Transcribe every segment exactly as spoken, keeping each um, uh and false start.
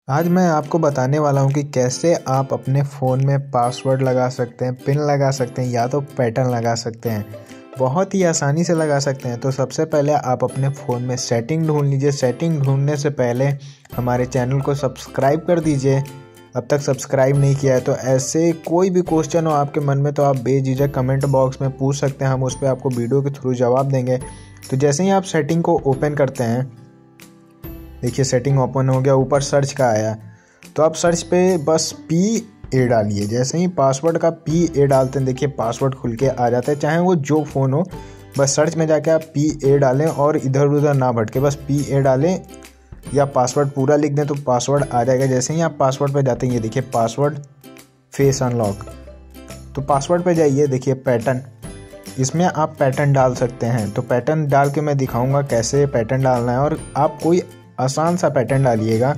आज मैं आपको बताने वाला हूं कि कैसे आप अपने फ़ोन में पासवर्ड लगा सकते हैं, पिन लगा सकते हैं या तो पैटर्न लगा सकते हैं। बहुत ही आसानी से लगा सकते हैं। तो सबसे पहले आप अपने फ़ोन में सेटिंग ढूंढ लीजिए। सेटिंग ढूंढने से पहले हमारे चैनल को सब्सक्राइब कर दीजिए। अब तक सब्सक्राइब नहीं किया है तो ऐसे कोई भी क्वेश्चन हो आपके मन में तो आप बेझिझक कमेंट बॉक्स में पूछ सकते हैं, हम उस पर आपको वीडियो के थ्रू जवाब देंगे। तो जैसे ही आप सेटिंग को ओपन करते हैं, देखिए सेटिंग ओपन हो गया, ऊपर सर्च का आया तो आप सर्च पे बस पी ए डालिए। जैसे ही पासवर्ड का पी ए डालते हैं, देखिए पासवर्ड खुल के आ जाता है, चाहे वो जो फ़ोन हो। बस सर्च में जाके आप पी ए डालें और इधर उधर ना भटके, बस पी ए डालें या पासवर्ड पूरा लिख दें तो पासवर्ड आ जाएगा। जैसे ही आप पासवर्ड पे जाते हैं, ये देखिए पासवर्ड फेस अनलॉक, तो पासवर्ड पे जाइए, देखिए पैटर्न, इसमें आप पैटर्न डाल सकते हैं। तो पैटर्न डाल के मैं दिखाऊंगा कैसे पैटर्न डालना है, और आप कोई आसान सा पैटर्न डालिएगा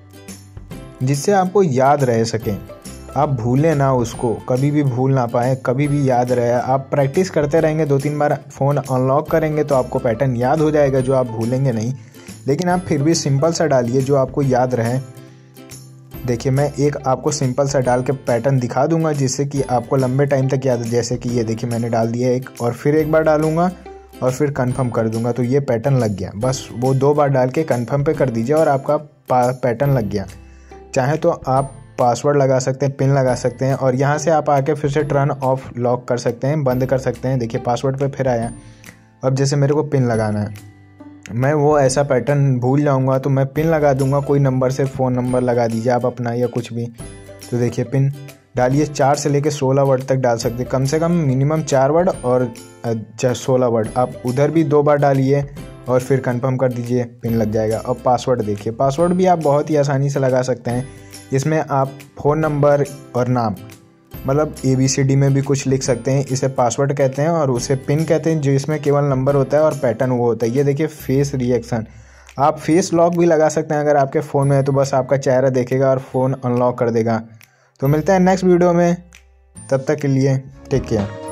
जिससे आपको याद रह सके, आप भूलें ना उसको, कभी भी भूल ना पाए, कभी भी याद रहे। आप प्रैक्टिस करते रहेंगे, दो तीन बार फ़ोन अनलॉक करेंगे तो आपको पैटर्न याद हो जाएगा, जो आप भूलेंगे नहीं। लेकिन आप फिर भी सिंपल सा डालिए जो आपको याद रहे। देखिए मैं एक आपको सिंपल सा डाल के पैटर्न दिखा दूंगा जिससे कि आपको लंबे टाइम तक याद है। जैसे कि ये देखिए मैंने डाल दिया एक, और फिर एक बार डालूंगा और फिर कंफर्म कर दूंगा तो ये पैटर्न लग गया। बस वो दो बार डाल के कंफर्म पे कर दीजिए और आपका पैटर्न लग गया। चाहे तो आप पासवर्ड लगा सकते हैं, पिन लगा सकते हैं, और यहाँ से आप आके फिर से टर्न ऑफ लॉक कर सकते हैं, बंद कर सकते हैं। देखिए पासवर्ड पे फिर आया। अब जैसे मेरे को पिन लगाना है, मैं वो ऐसा पैटर्न भूल जाऊँगा तो मैं पिन लगा दूँगा। कोई नंबर से फ़ोन नंबर लगा दीजिए आप अपना या कुछ भी। तो देखिए पिन डालिए, चार से लेके सोलह वर्ड तक डाल सकते हैं, कम से कम मिनिमम चार वर्ड और सोलह वर्ड। आप उधर भी दो बार डालिए और फिर कंफर्म कर दीजिए, पिन लग जाएगा। और पासवर्ड देखिए, पासवर्ड भी आप बहुत ही आसानी से लगा सकते हैं। इसमें आप फ़ोन नंबर और नाम, मतलब ए बी सी डी में भी कुछ लिख सकते हैं, इसे पासवर्ड कहते हैं, और उसे पिन कहते हैं जो इसमें केवल नंबर होता है, और पैटर्न वो होता है। ये देखिए फेस रिएक्शन, आप फेस लॉक भी लगा सकते हैं अगर आपके फ़ोन में है, तो बस आपका चेहरा देखेगा और फ़ोन अनलॉक कर देगा। तो मिलते हैं नेक्स्ट वीडियो में, तब तक के लिए टेक केयर।